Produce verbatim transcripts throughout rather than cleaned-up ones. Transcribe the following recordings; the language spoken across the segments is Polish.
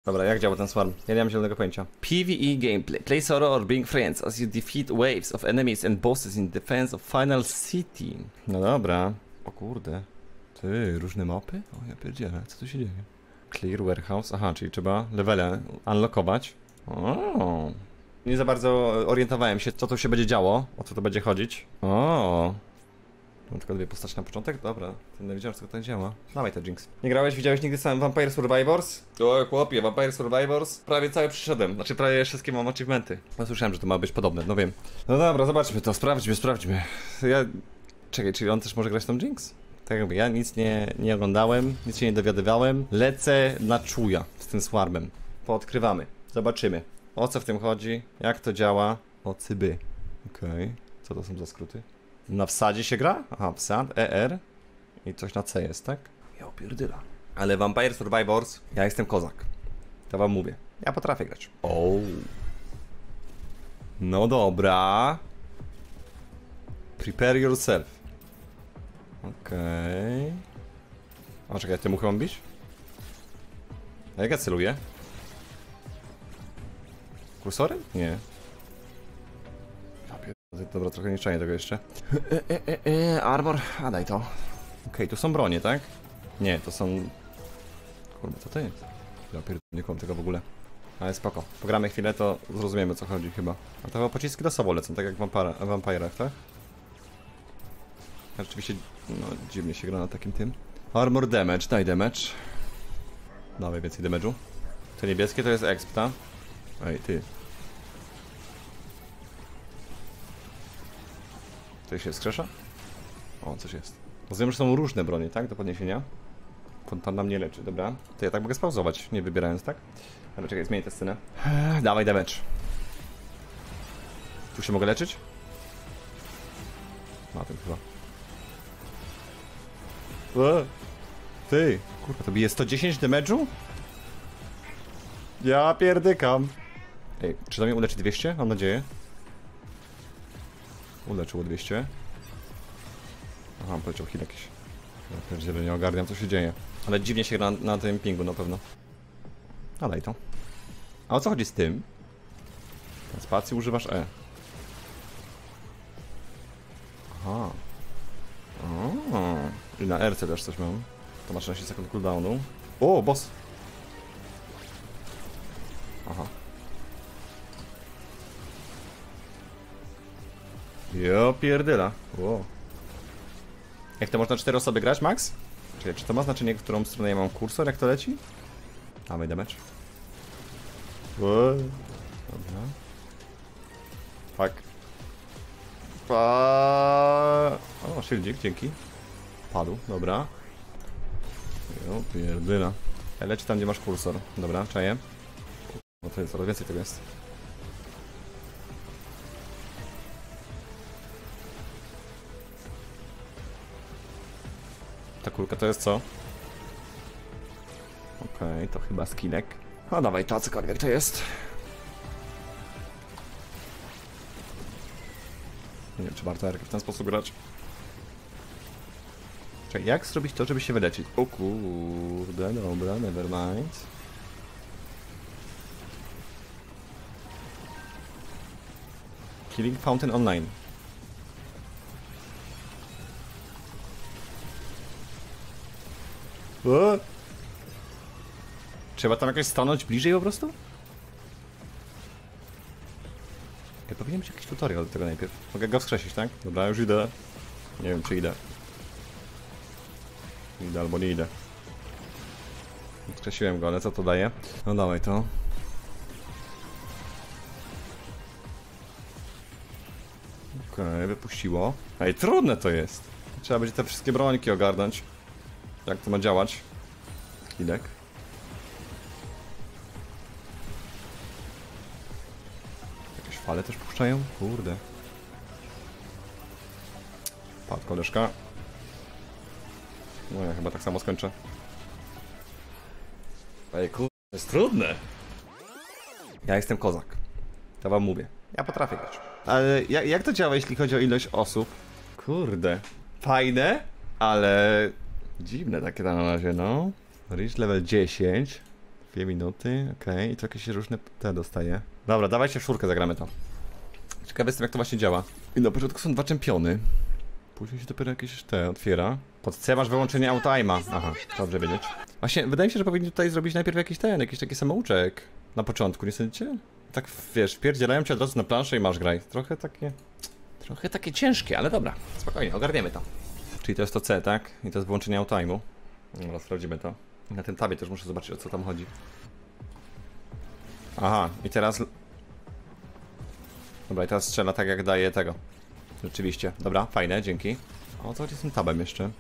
Dobra, jak działa ten swarm? Ja nie mam zielonego pojęcia. PvE gameplay. Play solo or bring friends as you defeat waves of enemies and bosses in defense of final city. No dobra. O kurde. Ty, różne mapy? O ja pierdzielę, co tu się dzieje? Clear warehouse. Aha, czyli trzeba levele unlockować. O. Nie za bardzo orientowałem się, co tu się będzie działo, o co to będzie chodzić. O. Mam tylko dwie postacie na początek? Dobra, ten nie wiedziałem, co to tak działa. Dawaj to, Jinx. Nie grałeś, widziałeś nigdy sam Vampire Survivors? O, chłopie, Vampire Survivors? Prawie cały przyszedłem, znaczy prawie wszystkie mam achievementy. No słyszałem, że to ma być podobne, no wiem. No dobra, zobaczmy to, sprawdźmy, sprawdźmy. Ja... Czekaj, czyli on też może grać tą Jinx? Tak jakby ja nic nie, nie oglądałem, nic się nie dowiadywałem. Lecę na czuja z tym swarmem. Poodkrywamy, zobaczymy. O co w tym chodzi, jak to działa. O cyby. Okej, okay. Co to są za skróty? Na wsadzie się gra? Aha, wsad, E R i coś na C jest, tak? Ja opierdyla. Ale Vampire Survivors, ja jestem kozak. To wam mówię. Ja potrafię grać. O. No dobra. Prepare yourself. Okej. Okay. O, czekaj, ty muchę mam bić? A jak ja celuję? Kursorem? Nie. Dobra, trochę nie czaję tego jeszcze. E, e, e, e, armor, a daj to. Okej, okay, tu są bronie, tak? Nie, to są... Kurde, co to jest? Ja pierdolę, nie kłam tego w ogóle. Ale spoko. Pogramy chwilę, to zrozumiemy, o co chodzi chyba. A to chyba pociski do sobą lecą, tak jak w Vampirach, tak? A rzeczywiście, no, dziwnie się gra na takim tym. Armor damage, daj damage. Dawaj więcej damage'u. To niebieskie to jest exp, tak? Ej, ty. To się wskrzesza? O, coś jest. Rozumiem, że są różne bronie, tak? Do podniesienia. Pan nam nie leczy, dobra. To ja tak mogę spauzować, nie wybierając, tak? Ale czekaj, zmienię tę scenę. Eee, dawaj damage. Tu się mogę leczyć? Na tym chyba. Eee, ty! Kurwa, to bije sto dziesięć damage'u? Ja pierdykam. Ej, czy to mnie uleczy dwieście? Mam nadzieję. Uleczyło dwieście. Aha, poleciał heal jakiś. Ja pierdzielę, nie ogarniam, co się dzieje. Ale dziwnie się gra na, na tym pingu na pewno. A daj to. A o co chodzi z tym? Na spacji używasz E. Aha. O. I na R C też coś mam. To masz szesnaście sekund cooldownu. O, boss! Aha. Jo pierdyla. Wow. Jak to można cztery osoby grać, Max? Czyli czy to ma znaczenie, w którą stronę ja mam kursor, jak to leci? Dawaj damage. Wow. Dobra. Fuck. Pa. O, shieldzik, dzięki. Padł, dobra. Jo pierdyla. Leci tam, gdzie masz kursor. Dobra, czaję. No to jest coraz więcej tego jest. Ta kulka to jest co? Okej, okay, to chyba skillek. A dawaj, to cokolwiek to jest. Nie wiem, czy warto Erki w ten sposób grać. Czekaj, jak zrobić to, żeby się wyleczyć? O kurde, dobra, nevermind. Killing Fountain Online. O! Trzeba tam jakoś stanąć bliżej po prostu? Ja powinien być jakiś tutorial do tego najpierw. Mogę go wskrzesić, tak? Dobra, już idę. Nie wiem, czy idę. Idę albo nie idę. Wskrzesiłem go, ale co to daje? No dawaj to. Okej, okay, wypuściło. Ej, trudne to jest. Trzeba będzie te wszystkie brońki ogarnąć. Jak to ma działać? Chwilek. Jakieś fale też puszczają? Kurde. Padł koleżka. No ja chyba tak samo skończę. Ej kurde, to jest trudne. Ja jestem kozak. To wam mówię. Ja potrafię grać. Ale jak, jak to działa, jeśli chodzi o ilość osób? Kurde. Fajne, ale... dziwne takie tam na razie, no. Reach level dziesięć. Dwie minuty, okej. Okay. I to jakieś różne te dostaje. Dobra, dawajcie w czwórkę, zagramy to. Ciekawy jestem, jak to właśnie działa. I na początku są dwa czempiony. Później się dopiero jakieś te otwiera. Pod C masz wyłączenie autoima. Aha, dobrze wiedzieć. Właśnie, wydaje mi się, że powinni tutaj zrobić najpierw jakiś ten, jakiś taki samouczek. Na początku, nie sądzicie? Tak, wiesz, wpierdzielają cię od razu na planszę i masz graj. Trochę takie... Trochę takie ciężkie, ale dobra. Spokojnie, ogarniemy to. Czyli to jest to C, tak? I to jest wyłączenie autoimu. Dobra, sprawdzimy to. Na tym tabie też muszę zobaczyć, o co tam chodzi. Aha, i teraz... Dobra, i teraz strzela tak, jak daje tego. Rzeczywiście. Dobra, fajne, dzięki. A o co chodzi z tym tabem jeszcze?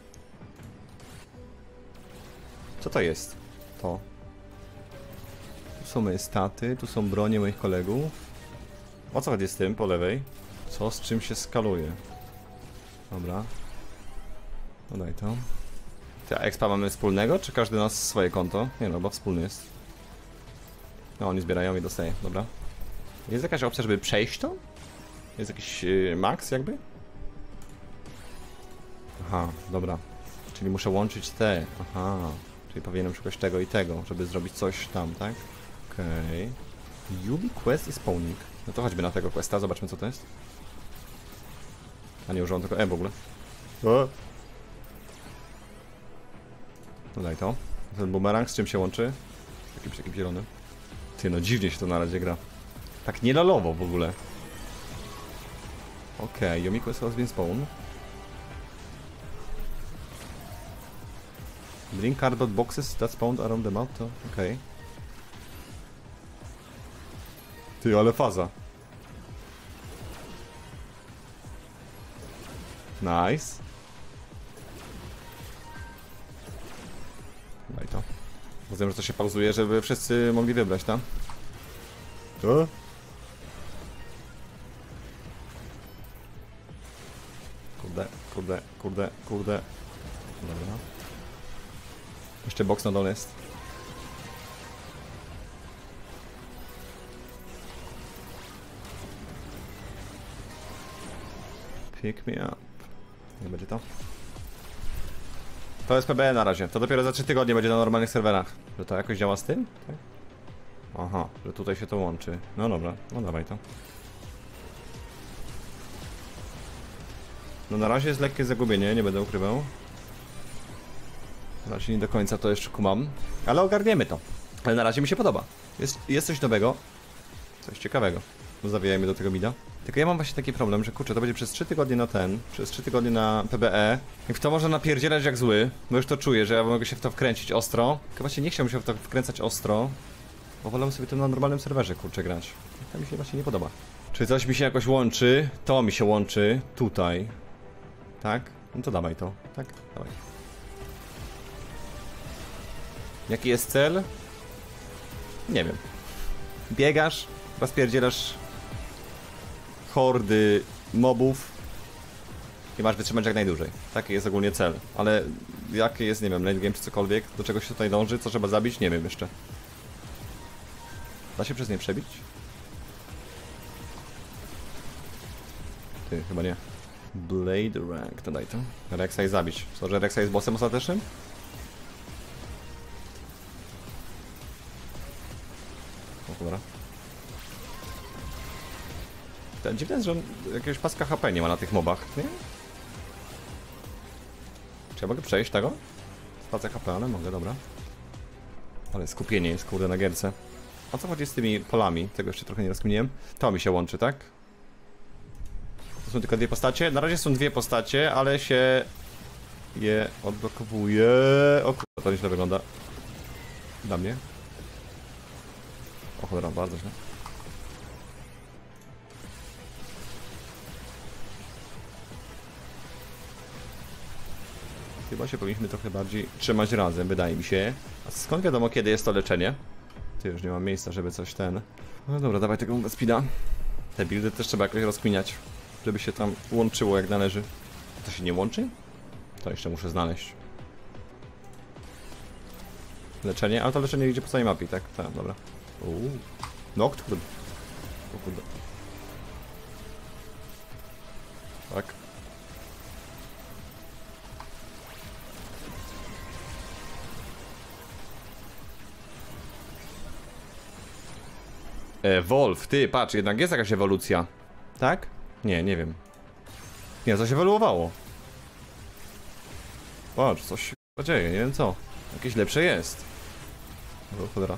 Co to jest? To. Tu są moje staty, tu są bronie moich kolegów. O co chodzi z tym po lewej? Co z czym się skaluje? Dobra. No daj to. Ty, a expa mamy wspólnego, czy każdy nas swoje konto? Nie no, bo wspólny jest. No, oni zbierają i dostaję, dobra. Jest jakaś opcja, żeby przejść to? Jest jakiś yy, max jakby? Aha, dobra. Czyli muszę łączyć te. Aha. Czyli powinienem szukać tego i tego, żeby zrobić coś tam, tak? Okej. Okay. Yubi quest i spawning. No to chodźmy na tego questa, zobaczmy co to jest. A nie użyłam tylko E w ogóle. O! No daj to. Ten bumerang z czym się łączy? Z jakimś takim zielonym. Ty, no dziwnie się to na razie gra. Tak nie lolowo w ogóle. Okej, okay, Yubi quest has been spawn. Bring cardboard boxes that spawned around the map, to okej. Okay. Ty, ale faza. Nice. Daj to. Rozumiem, że to się pauzuje, żeby wszyscy mogli wybrać, tak? To? Kurde, kurde, kurde, kurde. Dobra. Jeszcze box na dole jest. Pick me up. Nie będzie to? To jest P B E na razie. To dopiero za trzy tygodnie będzie na normalnych serwerach. Że to jakoś działa z tym? Tak? Aha, że tutaj się to łączy. No dobra, no dawaj to. No na razie jest lekkie zagubienie, nie będę ukrywał. Na razie nie do końca to jeszcze kumam. Ale ogarniemy to. Ale na razie mi się podoba. Jest, jest coś nowego. Coś ciekawego. No zawijajmy do tego mida. Tylko ja mam właśnie taki problem, że kurczę, to będzie przez trzy tygodnie na ten, przez trzy tygodnie na P B E. Jak w to można napierdzielać jak zły, bo już to czuję, że ja mogę się w to wkręcić ostro. Tylko właśnie nie chciałbym się w to wkręcać ostro, bo wolę sobie to na normalnym serwerze, kurczę, grać. To mi się właśnie nie podoba. Czy coś mi się jakoś łączy? To mi się łączy tutaj. Tak? No to dawaj to. Tak? Dawaj. Jaki jest cel? Nie wiem. Biegasz, rozpierdzielasz hordy mobów i masz wytrzymać jak najdłużej. Taki jest ogólnie cel. Ale jaki jest, nie wiem, late game czy cokolwiek, do czego się tutaj dąży, co trzeba zabić, nie wiem jeszcze. Da się przez nie przebić? Ty, chyba nie. Blade rank, to daj to. Rexa i zabić. Co, że Rexa jest bossem ostatecznym? O, dobra. To dziwne jest, że on jakiegoś paska H P nie ma na tych mobach, nie? Czy ja mogę przejść tego? Spacę H P, ale mogę, dobra. Ale skupienie jest, kurde, na gierce. O co chodzi z tymi polami? Tego jeszcze trochę nie rozkminiłem. To mi się łączy, tak? To są tylko dwie postacie? Na razie są dwie postacie, ale się je odblokowuje. O kurde, to nieźle wygląda. Dla mnie. O cholera, bardzo źle. Chyba się powinniśmy trochę bardziej trzymać razem, wydaje mi się. A skąd wiadomo, kiedy jest to leczenie? Ty, już nie mam miejsca, żeby coś ten... No dobra, dawaj tego speeda. Te buildy też trzeba jakoś rozkminiać, żeby się tam łączyło jak należy. To się nie łączy? To jeszcze muszę znaleźć. Leczenie? Ale to leczenie idzie po całej mapie, tak? Tak, dobra. Uuu. Nocturne. O kurde. Tak. Evolve, ty, patrz, jednak jest jakaś ewolucja. Tak? Nie, nie wiem. Nie, coś ewoluowało. Patrz, coś się dzieje, nie wiem co. Jakieś lepsze jest. O, cholera.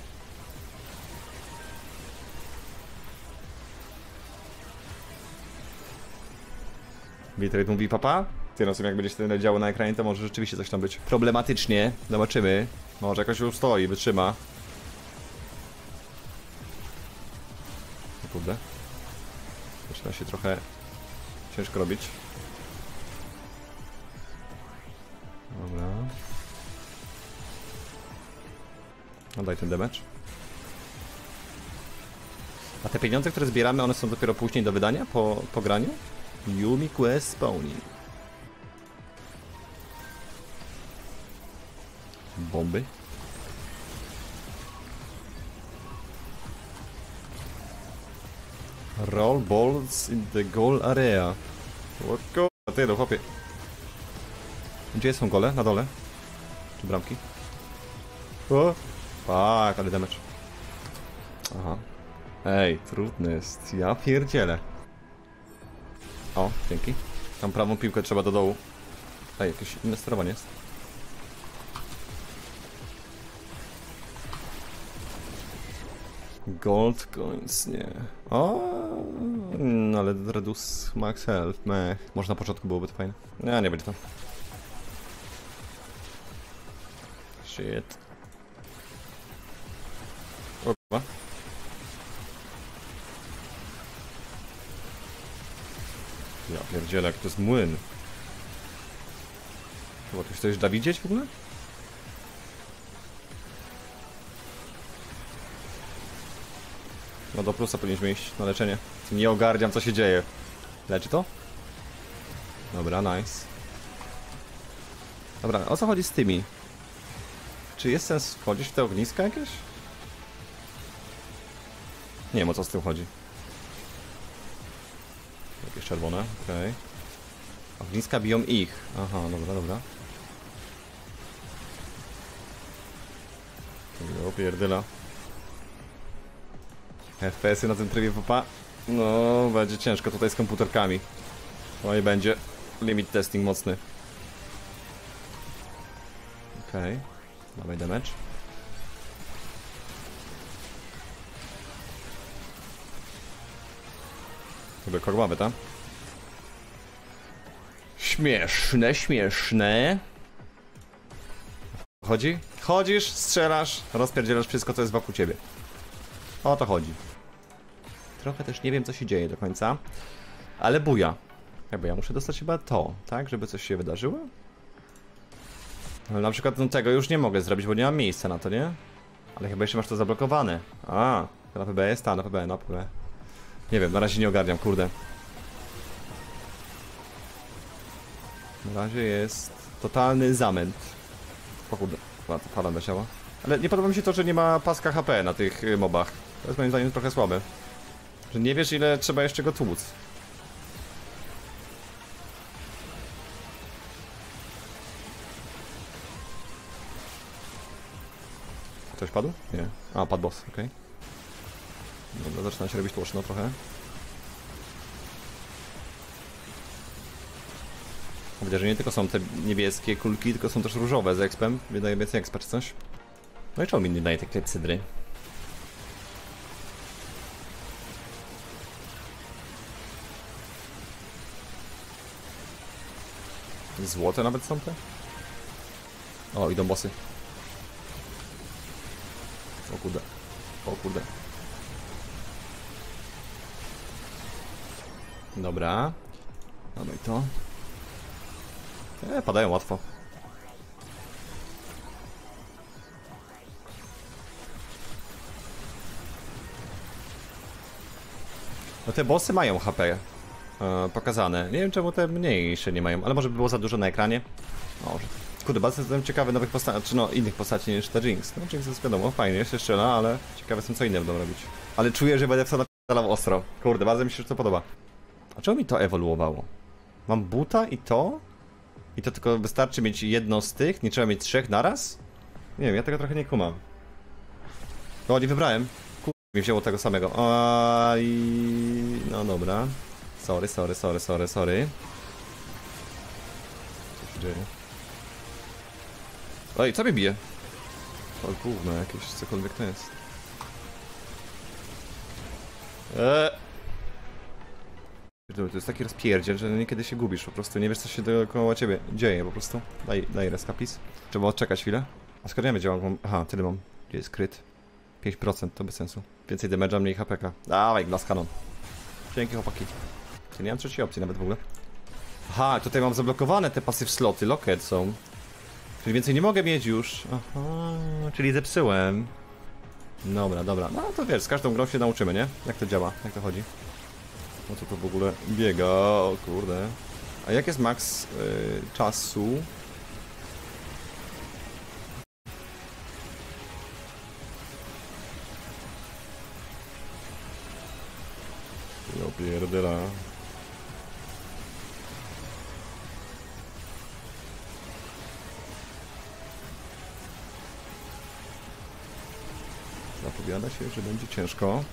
Bitrate mówi papa? Ty, no sobie jak będzie się tyle działo na ekranie, to może rzeczywiście coś tam być problematycznie. Zobaczymy. Może jakoś ustoi, wytrzyma. O kurde. Zaczyna się trochę ciężko robić. Dobra. No daj ten damage. A te pieniądze, które zbieramy, one są dopiero później do wydania, po, po graniu? Yumi Quest Spawning. Bomby. Roll balls in the goal area. O kurwa, ty no chłopie. Gdzie są gole? Na dole? Czy bramki? O! Tak, ale damage. Aha. Ej, trudny jest. Ja pierdzielę. O, dzięki. Tam prawą piłkę trzeba do dołu. Ej, jakieś inne sterowanie jest. Gold coins, nie. O, no ale reduce max health, meh. Może na początku byłoby to fajne. Nie, nie będzie to. Shit. O kurwa. Ja pierdzielę, jak to jest młyn. Chyba tu chcesz da widzieć w ogóle? No do plusa powinniśmy iść na leczenie. Nie ogarniam, co się dzieje. Leczy to? Dobra, nice. Dobra, o co chodzi z tymi? Czy jest sens wchodzić w te ogniska jakieś? Nie wiem, o co z tym chodzi. Jakieś czerwone, okej. Okay. Ogniska biją ich. Aha, dobra, dobra. O pierdyla. F P S-y na tym trybie popa. No, będzie ciężko tutaj z komputerkami. No i będzie limit testing mocny. Okej. Okay. Dawaj damage. Chyba korławy, tak? Śmieszne, śmieszne. Chodzi? Chodzisz, strzelasz, rozpierdzielasz wszystko, co jest wokół ciebie. O to chodzi. Trochę też nie wiem, co się dzieje do końca. Ale buja. Jakby ja muszę dostać chyba to, tak? Żeby coś się wydarzyło? Ale na przykład no, tego już nie mogę zrobić, bo nie mam miejsca na to, nie? Ale chyba jeszcze masz to zablokowane. A, na P B jest? Ta, na P B, na P B. Nie wiem, na razie nie ogarniam, kurde. Na razie jest totalny zamęt. O kurde, ładna fala leciała. Ale nie podoba mi się to, że nie ma paska H P na tych mobach. To jest moim zdaniem trochę słabe. Że nie wiesz, ile trzeba jeszcze go tłuc. Ktoś padł? Nie. A, padł boss, okej. Okay. Dobra, zaczyna się robić tłoczno trochę. Widzę, że nie tylko są te niebieskie kulki, tylko są też różowe z expem. Wydaje więcej expa czy coś. No i czemu mi nie daje te klepsydry? Złote nawet są te? O, idą bossy. O kurde. O kurde. Dobra. Dawaj to. E, padają łatwo. No te bossy mają H P e, pokazane. Nie wiem czemu te mniejsze nie mają, ale może by było za dużo na ekranie. Może. Kurde, bardzo jestem ciekawy nowych postaci, czy no innych postaci niż ta Jinx. No Jinx jest wiadomo, fajnie się strzela, ale ciekawy jestem co inne będą robić. Ale czuję, że będę w to napierdalał ostro. Kurde, bardzo mi się to podoba. A czemu mi to ewoluowało? Mam buta i to? I to tylko wystarczy mieć jedno z tych? Nie trzeba mieć trzech naraz? Nie wiem, ja tego trochę nie kumam. O, nie wybrałem. Mi wzięło tego samego. Oj, no dobra. Sorry, sorry, sorry, sorry, sorry. Co się dzieje? Oj, co mnie bije? O gówno jakieś, cokolwiek to jest. Eee. To jest taki rozpierdziel, że niekiedy się gubisz po prostu, nie wiesz co się dookoła ciebie dzieje po prostu. Daj, daj reskapis. Trzeba odczekać chwilę. A skoro ja działam? Aha, tyle mam. Gdzie jest kryt? pięć procent, to bez sensu. Więcej damage'a, mniej H P K. Dawaj, glass cannon. Dzięki chłopaki. Ja nie mam trzeciej opcji nawet w ogóle. Aha, tutaj mam zablokowane te pasyw sloty, locked są. Czyli więcej nie mogę mieć już. Aha, czyli zepsułem. Dobra, dobra. No to wiesz, z każdą grą się nauczymy, nie? Jak to działa, jak to chodzi. No co to w ogóle biega, o kurde. A jak jest max yy, czasu? Ja pierdyla. Zapowiada się, że będzie ciężko.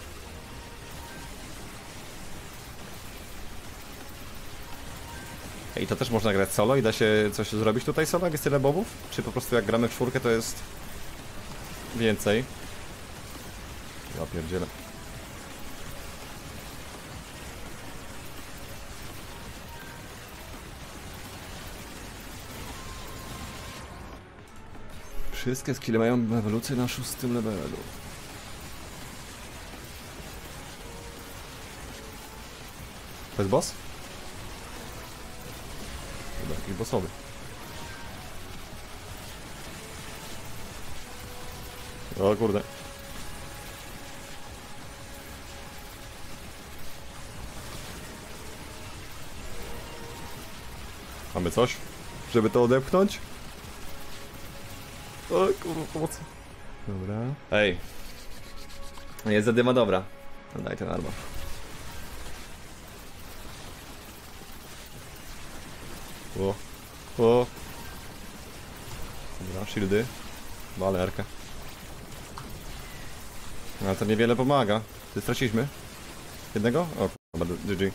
I to też można grać solo i da się coś zrobić tutaj solo, jak jest tyle bobów? Czy po prostu jak gramy w czwórkę to jest więcej? Ja pierdzielę. Wszystkie skille mają ewolucję na szóstym levelu. To jest boss? Chyba jakiś bossowy. O kurde. Mamy coś, żeby to odepchnąć? O kurwa, pomocy. Dobra. Ej. Jest zadyma dobra. No daj ten armor. O. O. Dobra, shieldy. Balerka. Ale to niewiele pomaga. Ty straciliśmy? Jednego? O kurwa, G G.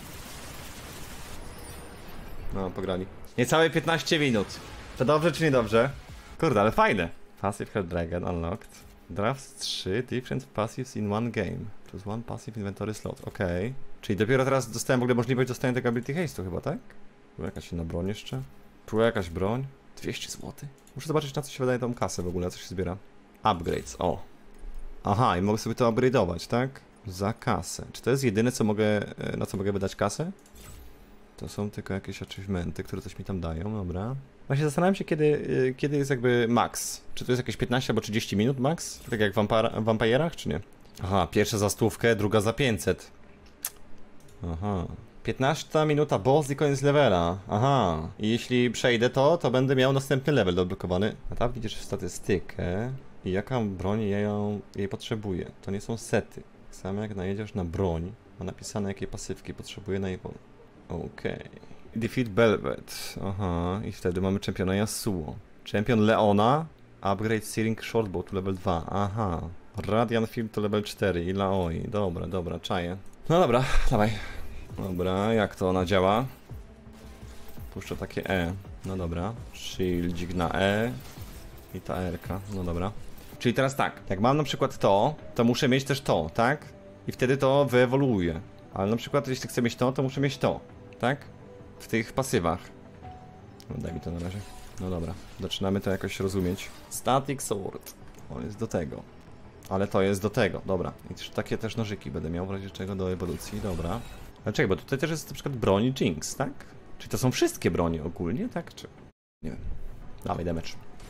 No, pograli. Niecałe piętnaście minut. To dobrze czy niedobrze? Kurde, ale fajne. Passive Hell Dragon unlocked. Drafts trzy different passives in one game. Plus one passive inventory slot. Okej. Okay. Czyli dopiero teraz dostałem w ogóle możliwość dostania tego ability haste'u chyba, tak? Tu jakaś inna broń jeszcze. Tu jakaś broń. dwieście złotych. Muszę zobaczyć, na co się wydaje tą kasę w ogóle, co się zbiera. Upgrades, o. Aha, i mogę sobie to upgrade'ować, tak? Za kasę. Czy to jest jedyne, co mogę, na co mogę wydać kasę? To są tylko jakieś achievementy, które coś mi tam dają, dobra. Właśnie zastanawiam się, kiedy, kiedy jest jakby max. Czy to jest jakieś piętnaście albo trzydzieści minut max? Tak jak w Vampirach, czy nie? Aha, pierwsza za stówkę, druga za pięćset. Aha. piętnasta minuta boss i koniec levela. Aha. I jeśli przejdę to, to będę miał następny level odblokowany. A tam widzisz statystykę. I jaka broń ja ją, jej potrzebuję. To nie są sety. Tak samo jak najedziesz na broń, ma napisane jakie pasywki potrzebuję na jej polu. Okej. Okay. Defeat Velvet. Aha. I wtedy mamy czempiona Yasuo. Czempion Leona. Upgrade Searing Shortbow to level dwa. Aha. Radiant Field to level cztery. I Laoi. Dobra, dobra, czaję. No dobra, dawaj. Dobra, jak to ona działa? Puszczę takie E. No dobra. Shieldzik na E. I ta R-ka. No dobra. Czyli teraz tak, jak mam na przykład to, to muszę mieć też to, tak? I wtedy to wyewoluuje. Ale na przykład jeśli chcę mieć to, to muszę mieć to, tak? W tych pasywach. No, daj mi to na razie. No dobra, zaczynamy to jakoś rozumieć. Static Sword. On jest do tego. Ale to jest do tego, dobra. I takie też nożyki będę miał w razie czego do ewolucji, dobra. Ale czekaj, bo tutaj też jest na przykład broń Jinx, tak? Czyli to są wszystkie bronie ogólnie, tak? Czy... Nie wiem. Dawaj damage.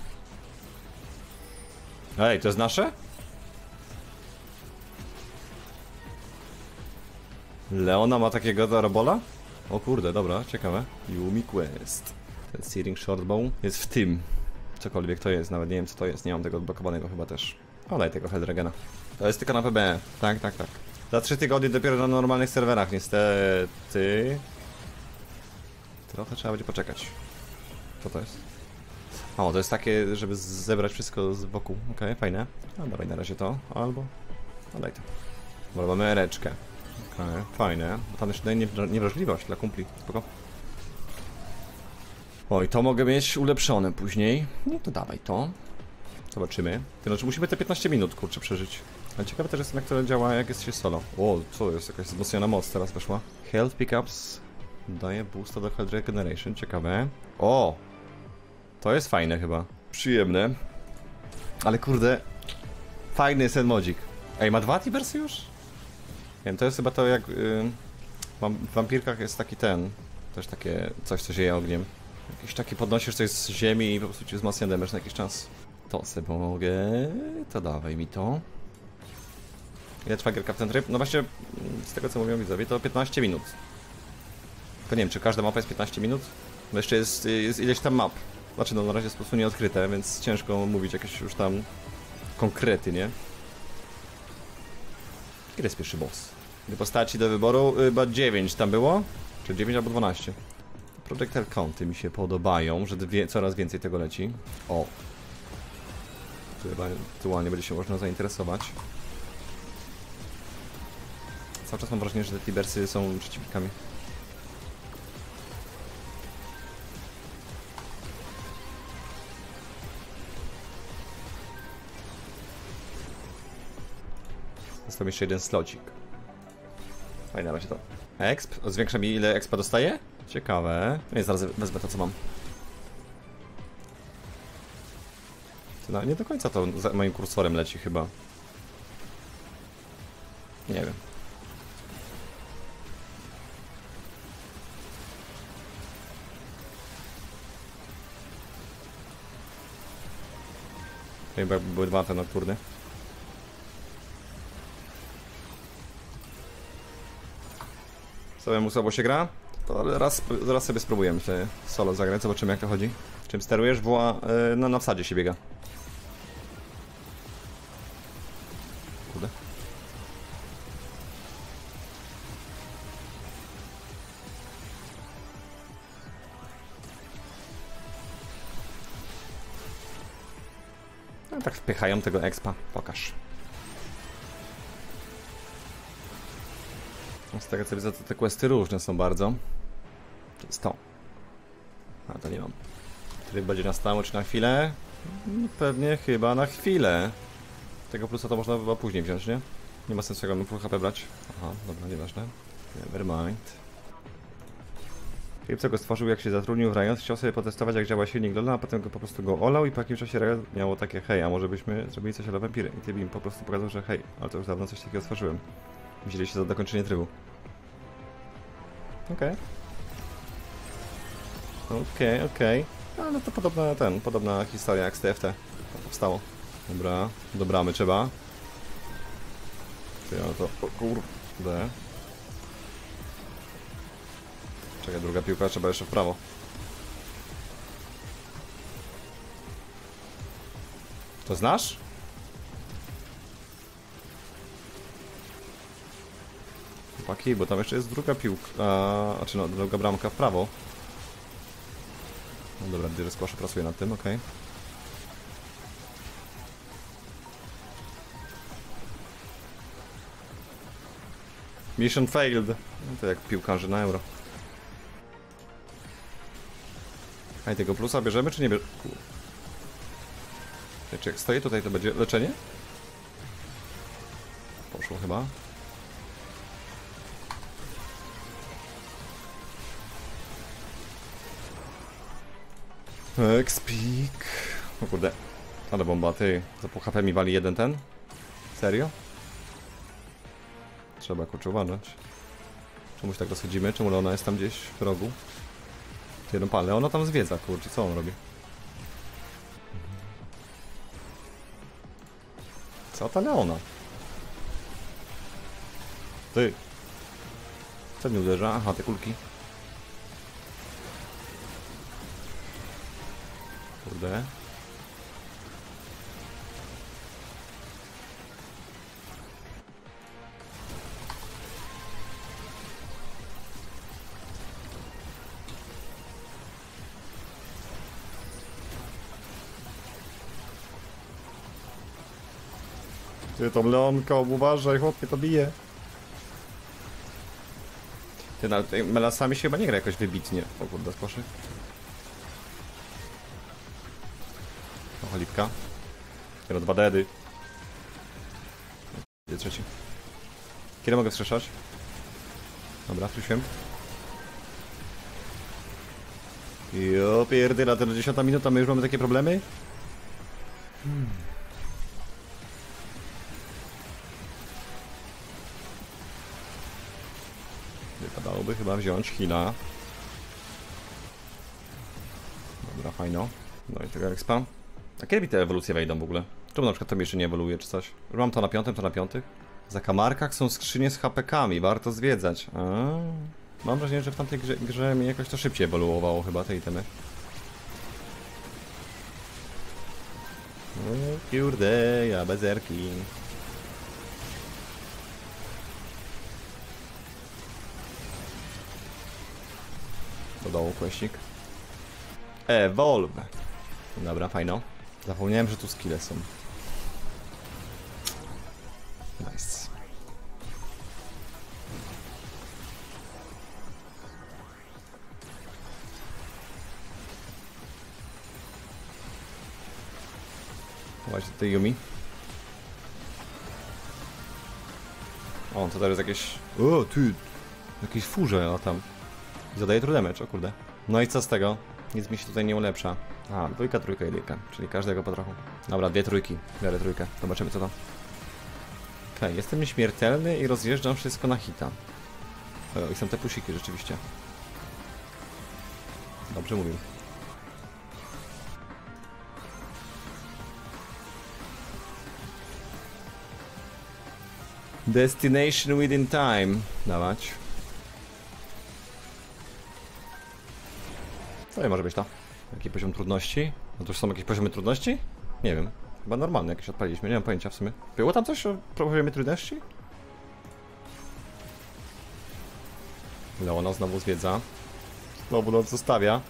Ej, to jest nasze? Leona ma takiego darabola? O kurde, dobra, ciekawe. Yumi Quest. Ten Searing Shortbow jest w tym. Cokolwiek to jest, nawet nie wiem co to jest, nie mam tego odblokowanego chyba też. O, daj tego Helldragena. To jest tylko na P B. Tak, tak, tak. Za trzy tygodnie dopiero na normalnych serwerach, niestety. Trochę trzeba będzie poczekać. Co to jest? O, to jest takie, żeby zebrać wszystko z boku. Okej, okay, fajne. No dawaj na razie to, albo... No daj to. Bo mamy ereczkę. Okej, okay, fajne. Bo tam jeszcze daje niewrażliwość dla kumpli. Spoko. Oj, to mogę mieć ulepszone później. No to dawaj to. Zobaczymy. To znaczy musimy te piętnaście minut, kurczę, przeżyć. Ale ciekawe też jest, jak to działa, jak jest się solo. O, co jest? Jakaś wzmocniona moc teraz weszła. Health pickups daje boosta do health regeneration. Ciekawe. O! To jest fajne chyba. Przyjemne. Ale kurde, fajny jest ten modzik. Ej, ma dwa Tibersy już? Nie wiem, to jest chyba to jak... Yy, w wampirkach jest taki ten... Też takie coś, co zieje ogniem. Jakiś taki podnosisz coś z ziemi i po prostu ci wzmacnia damage na jakiś czas. To sobie mogę... To dawaj mi to. Ile trwa gierka w ten tryb? No właśnie, z tego co mówią widzowie, to piętnaście minut. To nie wiem, czy każda mapa jest piętnaście minut? Bo jeszcze jest, jest ileś tam map. Znaczy, no na razie jest po prostu nieodkryte, więc ciężko mówić jakieś już tam konkrety, nie? Kiedy jest pierwszy boss? Gdy postaci do wyboru, chyba dziewięć tam było? Czy dziewięć albo dwanaście? Projectile county mi się podobają, że dwie, coraz więcej tego leci. O! Tu chyba aktualnie będzie się można zainteresować. Cały czas mam wrażenie, że te Tibersy są przeciwnikami. Został jeszcze jeden slocik. Fajnie, na razie to. Exp? Zwiększa mi, ile expa dostaje? Ciekawe. No i zaraz wezmę to, co mam. To nie do końca to za moim kursorem leci chyba. Nie wiem. Chyba jakby były dwa te nocturny. Samemu słabo się gra? To raz, raz sobie spróbujemy sobie solo zagrać, zobaczymy jak to chodzi. Czym sterujesz? Woła, yy, no na wsadzie się biega. Kurde. No tak wpychają tego expa, pokaż. Z tego co widzę, to te questy różne są bardzo. To jest to. A to nie mam. Tryb będzie na stałe czy na chwilę? Pewnie chyba na chwilę. Tego plusa to można chyba później wziąć, nie? Nie ma sensu, jak mam full H P brać. Aha, dobra, nieważne. Nevermind. Filip, co go stworzył, jak się zatrudnił w Riot, chciał sobie potestować, jak działa silnik Lola, a potem go po prostu go olał i po jakimś czasie Riot miało takie hej, a może byśmy zrobili coś o Vampiry. I ty im po prostu pokazał, że hej, ale to już dawno coś takiego stworzyłem. Wzięli się za dokończenie trybu. Okej. Okay. Okej, okay, okej. Okay. Ale to podobna ten, podobna historia jak z T F T. To powstało. Dobra, dobramy trzeba. Ty, no to... O kurde. Czekaj, druga piłka, trzeba jeszcze w prawo. To znasz? Chłopaki, bo tam jeszcze jest druga piłka, a, znaczy no, druga bramka w prawo. No dobra, bierze squash, pracuje nad tym, okej. Okay. Mission failed. No to jak piłkarze na euro. A i tego plusa bierzemy, czy nie bierzemy? Czy jak stoję tutaj, to będzie leczenie? Poszło chyba. Expik. O kurde. Ale bomba, ty. Za pół H P mi wali jeden ten? Serio? Trzeba kurczę uważać. Czemuś tak rozchodzimy? Czemu ona jest tam gdzieś w rogu? Ty, no palę, ona tam zwiedza, kurczę, co on robi? Co ta Leona? Ty. Co mnie uderza? Aha, te kulki. Kurde. Ty to Leonko, uważaj, chłopie, to bije. Ty na tej melasami się chyba nie gra jakoś wybitnie. O kurde, skoszy. O, cholipka. Teraz dwa dedy. Gdzie trzeci? Kiedy mogę wskrzeszać? Dobra, wróciłem. Jo, pierdyla, to dziesiąta minuta, my już mamy takie problemy? Hmm. Wypadałoby chyba wziąć heala. Dobra, fajno. No i tego expa. A kiedy mi te ewolucje wejdą w ogóle? Czemu na przykład to mi jeszcze nie ewoluuje czy coś? Już mam to na piątym, to na piątych. W zakamarkach są skrzynie z H P kami, warto zwiedzać. A, mam wrażenie, że w tamtej grze, grze mi jakoś to szybciej ewoluowało chyba te itemy. O kurde, ja bezerki. Do dołu questik. Evolve. Dobra, fajno. Zapomniałem, że tu skille są. Nice. Właśnie tutaj Yumi. O, to teraz jest jakieś... O, ty! Jakieś furze, a tam. Zadaje true damage, o kurde. No i co z tego? Nic mi się tutaj nie ulepsza. A, dwójka, trójka, jedynka, czyli każdego po trochu. Dobra, dwie trójki, biorę trójkę, zobaczymy co to. Okej, okay, jestem nieśmiertelny i rozjeżdżam wszystko na hita. O, i są te pusiki rzeczywiście. Dobrze mówił. Destination within time. Dawać. Co nie może być to? Jaki poziom trudności? No to już są jakieś poziomy trudności? Nie wiem. Chyba normalne jakieś odpaliliśmy, nie mam pojęcia w sumie. Było tam coś o poziomie trudności? Leona znowu zwiedza. Znowu nas zostawia.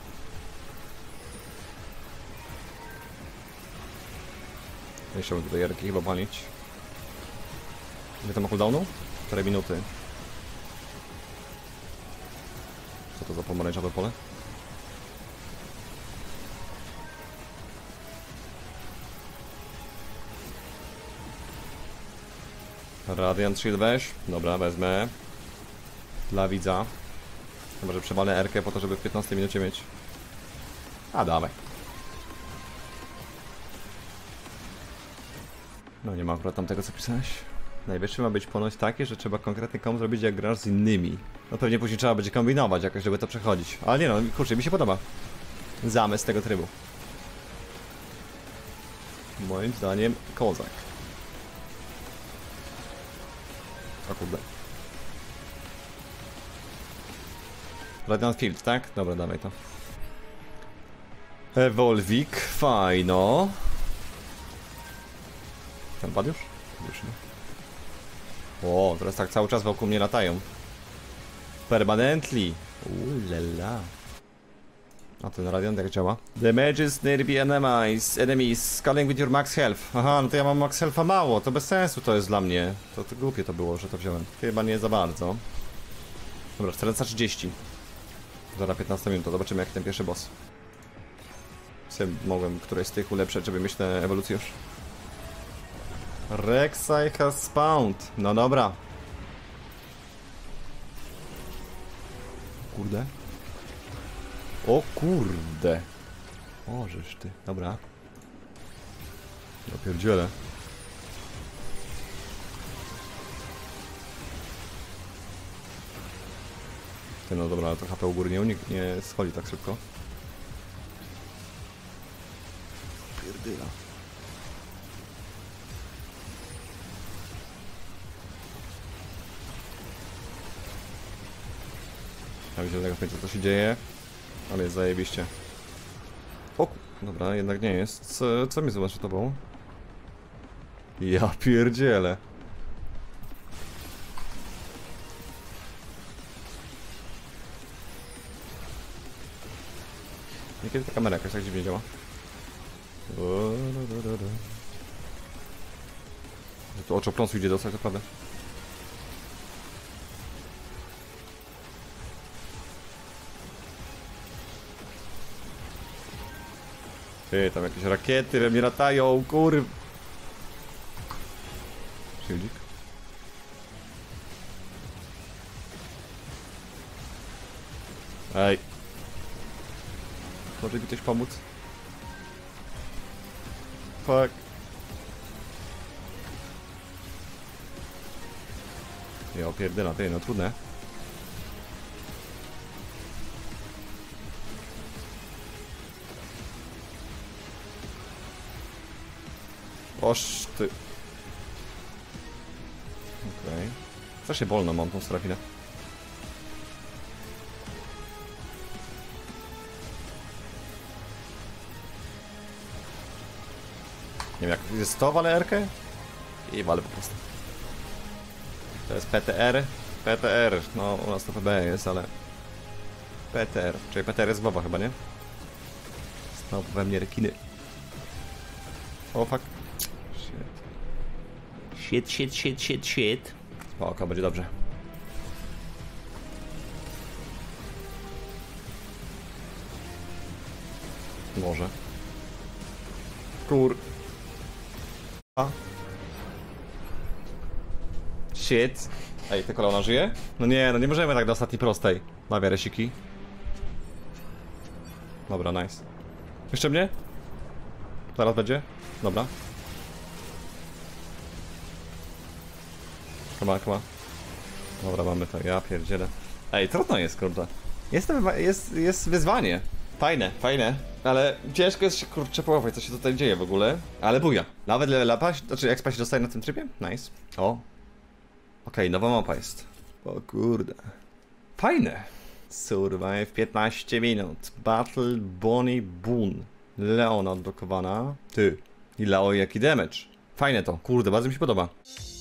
Jeszcze bym tutaj jarki chyba palić. Ile tam ma cooldownu? cztery minuty. Co to za pomarańczowe pole? Radiant Shield weź. Dobra, wezmę. Dla widza. Chyba, że przewalę R-kę po to, żeby w piętnastej minucie mieć. A, dawaj. No nie ma akurat tam tego, co pisałeś. Najwyższy ma być ponoć taki, że trzeba konkretny komp zrobić, jak grasz z innymi. No pewnie później trzeba będzie kombinować jakoś, żeby to przechodzić. Ale nie no, kurczę, mi się podoba zamysł tego trybu. Moim zdaniem kozak. O kurde. Radiant Field, tak? Dobra, dawaj to. Evolvik, fajno. Ten padł już? Już nie. O, teraz tak cały czas wokół mnie latają. Permanently. Uuu, a ten radiant jak działa? Damages nearby enemies, enemies, scaling with your max health. Aha, no to ja mam max health'a mało, to bez sensu to jest dla mnie. To, to głupie to było, że to wziąłem. Chyba nie za bardzo. Dobra, czterysta trzydzieści. Zaraz piętnaście minut, to zobaczymy jaki ten pierwszy boss. Sobie mogłem któreś z tych ulepszać, żeby mieć tę ewolucję już. Rek'Sai has spawned. No dobra. Kurde. O kurde. O, żeż ty. Dobra. Ja pierdzielę. Ty, no dobra, ale to H P u góry nie, nie schodzi tak szybko. Pierdyla. Ja widzę tego co się dzieje. Ale jest zajebiście. O, dobra, jednak nie jest. Co, co mi zobaczy to było? Ja pierdzielę. Niekiedy ta kamera jakaś tak dziwnie działa. Że tu oczopląsu idzie dostać, naprawdę. Ty, tam jakieś rakiety we mnie latają, kur... Shieldzik. Ej. Może mi ktoś pomóc? Fuck. Ja opierdyla, ty, no trudne. Oż ty. Okej. Okay. Strasznie wolno mam tą strafinę. Nie wiem jak jest to, walę R-kę? I walę po prostu. To jest P T R. P T R, no u nas to P B jest, ale... P T R, czyli P T R jest baba chyba, nie? Znowu we mnie rekiny. O fuck. Shit. Shit, shit, shit, shit, shit. Spoko, będzie dobrze. Może. Kur... A. Shit. Ej, tylko ona żyje? No nie, no nie możemy tak do ostatniej prostej. Mawia resiki. Dobra, nice. Jeszcze mnie? Zaraz będzie? Dobra. Come on, come on. Dobra, mamy to. Ja pierdzielę. Ej, trudno jest, kurde. Jest, jest, jest wyzwanie. Fajne, fajne. Ale ciężko jest się, kurczę, połować, co się tutaj dzieje w ogóle. Ale buja. Nawet level upa, znaczy expa się dostaje na tym trybie? Nice. O. Okej, okay, nowa mapa jest. O kurde. Fajne. Survive piętnaście minut. Battle Bonnie Boon. Leona odblokowana. Ty. I Leo jaki damage. Fajne to. Kurde, bardzo mi się podoba.